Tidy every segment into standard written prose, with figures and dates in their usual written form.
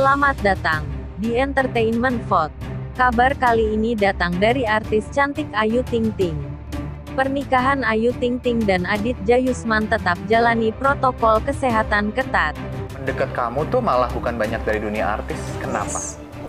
Selamat datang di Entertainment Vote. Kabar kali ini datang dari artis cantik Ayu Ting Ting. Pernikahan Ayu Ting Ting dan Adit Jayusman tetap jalani protokol kesehatan ketat. Mendekat kamu tuh malah bukan banyak dari dunia artis. Kenapa?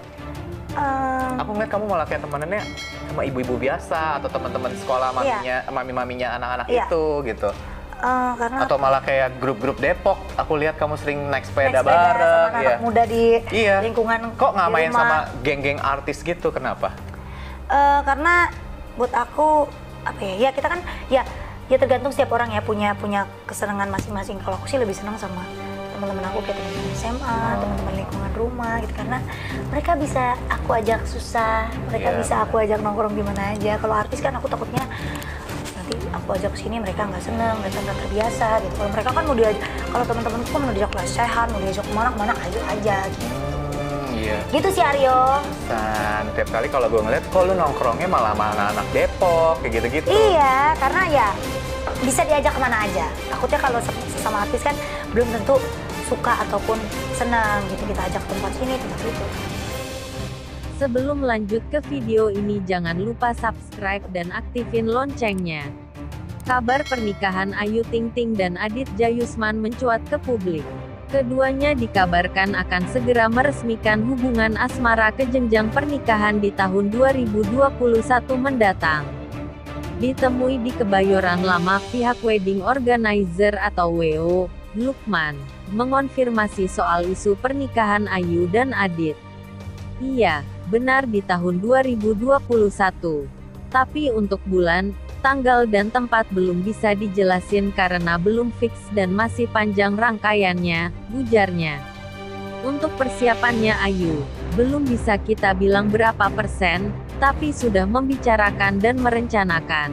Aku ngeliat kamu malah kayak temenannya sama ibu-ibu biasa atau teman-teman sekolah mami-maminya anak-anak itu gitu. Karena atau malah kayak grup-grup Depok. Aku lihat kamu sering naik sepeda bareng. Sama anak muda di lingkungan. Kok nggak di main rumah. sama geng-geng artis gitu? Kenapa? Karena buat aku apa ya kita kan ya tergantung setiap orang ya punya kesenangan masing-masing. Kalau aku sih lebih senang sama teman-teman aku kayak teman-teman SMA, teman-teman lingkungan rumah gitu, karena mereka bisa aku ajak susah, mereka bisa aku ajak nongkrong di mana aja. Kalau artis kan aku takutnya nanti aku ajak sini mereka nggak seneng, mereka nggak terbiasa gitu. Kalau mereka kan mau diajak, kalau teman-temanku kan mau diajak lesehan, mau diajak kemana ayo aja gitu. Gitu sih Aryo. Tiap kali kalau gue ngeliat, kok lu nongkrongnya malah sama anak-anak Depok kayak gitu-gitu. Iya, karena ya bisa diajak kemana aja. Takutnya kalau sama artis kan belum tentu suka ataupun senang gitu, kita ajak tempat sini, tempat itu. Sebelum lanjut ke video ini jangan lupa subscribe dan aktifin loncengnya. Kabar pernikahan Ayu Ting Ting dan Adit Jayusman mencuat ke publik. Keduanya dikabarkan akan segera meresmikan hubungan asmara ke jenjang pernikahan di tahun 2021 mendatang. Ditemui di Kebayoran Lama, pihak wedding organizer atau WO, Lukman, mengonfirmasi soal isu pernikahan Ayu dan Adit. Iya, benar di tahun 2021. Tapi untuk bulan, tanggal dan tempat belum bisa dijelasin karena belum fix dan masih panjang rangkaiannya, ujarnya. Untuk persiapannya Ayu, belum bisa kita bilang berapa persen, tapi sudah membicarakan dan merencanakan.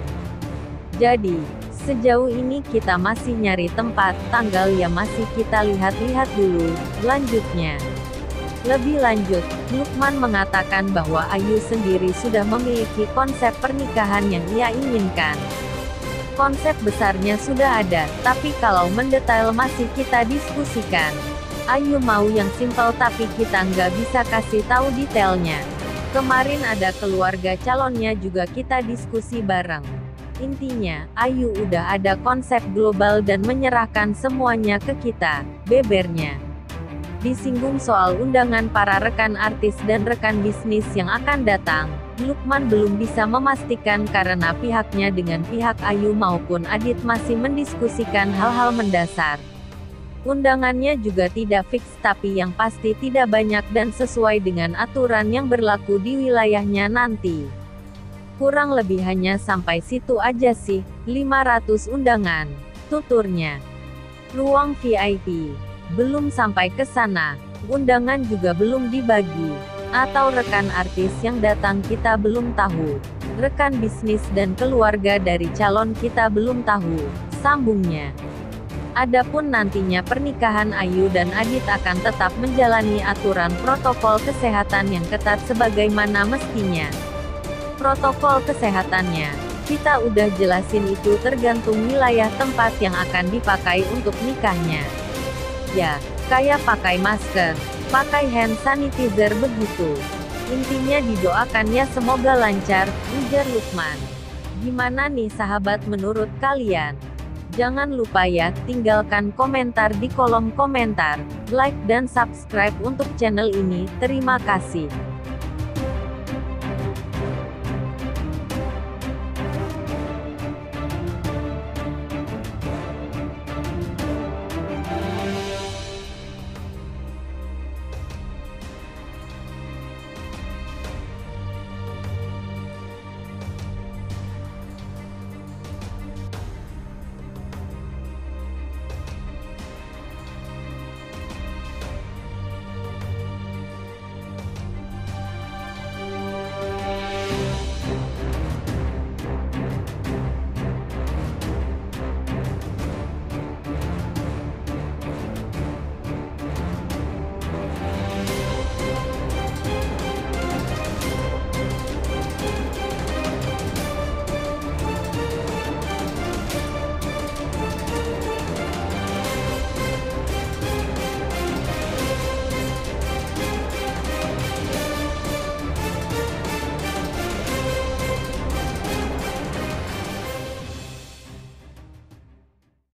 Jadi, sejauh ini kita masih nyari tempat, tanggal ya masih kita lihat-lihat dulu, lanjutnya. Lebih lanjut, Lukman mengatakan bahwa Ayu sendiri sudah memiliki konsep pernikahan yang ia inginkan. Konsep besarnya sudah ada, tapi kalau mendetail masih kita diskusikan. Ayu mau yang simpel tapi kita nggak bisa kasih tahu detailnya. Kemarin ada keluarga calonnya juga kita diskusi bareng. Intinya, Ayu udah ada konsep global dan menyerahkan semuanya ke kita, bebernya. Disinggung soal undangan para rekan artis dan rekan bisnis yang akan datang, Lukman belum bisa memastikan karena pihaknya dengan pihak Ayu maupun Adit masih mendiskusikan hal-hal mendasar. Undangannya juga tidak fix tapi yang pasti tidak banyak dan sesuai dengan aturan yang berlaku di wilayahnya nanti. Kurang lebih hanya sampai situ aja sih, 500 undangan, tuturnya. Ruang VIP belum sampai ke sana, undangan juga belum dibagi, atau rekan artis yang datang kita belum tahu, rekan bisnis dan keluarga dari calon kita belum tahu, sambungnya. Adapun nantinya pernikahan Ayu dan Adit akan tetap menjalani aturan protokol kesehatan yang ketat sebagaimana mestinya. Protokol kesehatannya, kita udah jelasin itu tergantung wilayah tempat yang akan dipakai untuk nikahnya. Ya, kayak pakai masker, pakai hand sanitizer begitu. Intinya didoakan ya semoga lancar, ujar Lukman. Gimana nih sahabat menurut kalian? Jangan lupa ya, tinggalkan komentar di kolom komentar, like dan subscribe untuk channel ini, terima kasih.